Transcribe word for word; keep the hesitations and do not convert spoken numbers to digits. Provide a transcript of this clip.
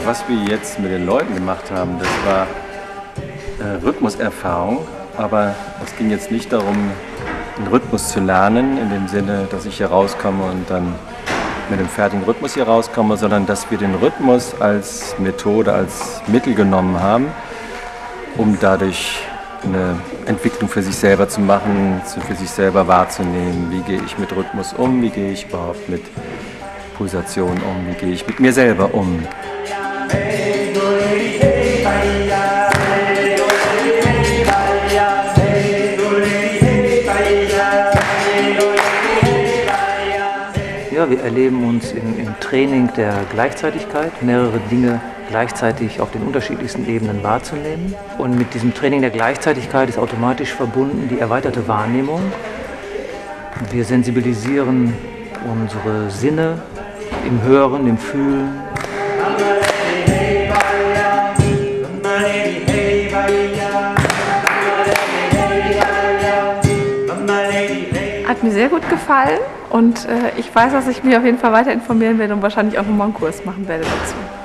was wir jetzt mit den Leuten gemacht haben, das war äh, Rhythmuserfahrung, aber es ging jetzt nicht darum, einen Rhythmus zu lernen, in dem Sinne, dass ich hier rauskomme und dann mit einem fertigen Rhythmus hier rauskomme, sondern dass wir den Rhythmus als Methode, als Mittel genommen haben, um dadurch eine Entwicklung für sich selber zu machen, für sich selber wahrzunehmen. Wie gehe ich mit Rhythmus um? Wie gehe ich überhaupt mit Pulsation um? Wie gehe ich mit mir selber um? Ja, wir erleben uns im, im Training der Gleichzeitigkeit, mehrere Dinge gleichzeitig auf den unterschiedlichsten Ebenen wahrzunehmen. Und mit diesem Training der Gleichzeitigkeit ist automatisch verbunden die erweiterte Wahrnehmung. Wir sensibilisieren unsere Sinne im Hören, im Fühlen. Hat mir sehr gut gefallen und äh, ich weiß, dass ich mich auf jeden Fall weiter informieren werde und wahrscheinlich auch nochmal einen Kurs machen werde dazu.